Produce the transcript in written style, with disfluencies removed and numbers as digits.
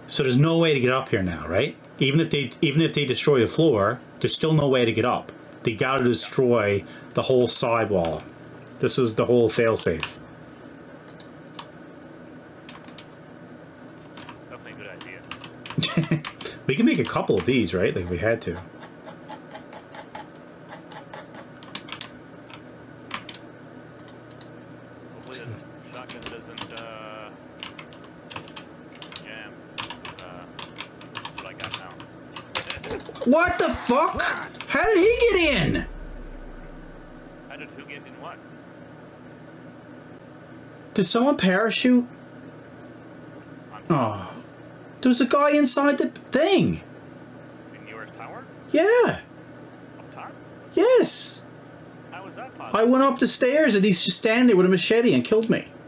So there's no way to get up here now, right? Even if they destroy the floor, there's still no way to get up. They gotta destroy the whole sidewall. This is the whole failsafe. Definitely a good idea. We can make a couple of these, right? Like if we had to. Hopefully the shotgun doesn't jam. What I got now. What the fuck? How did he get in? How did who get in what? Did someone parachute? Oh. There was a guy inside the thing. In your tower? Yeah. Up top? Yes. How was that possible? I went up the stairs and he's just standing there with a machete and killed me.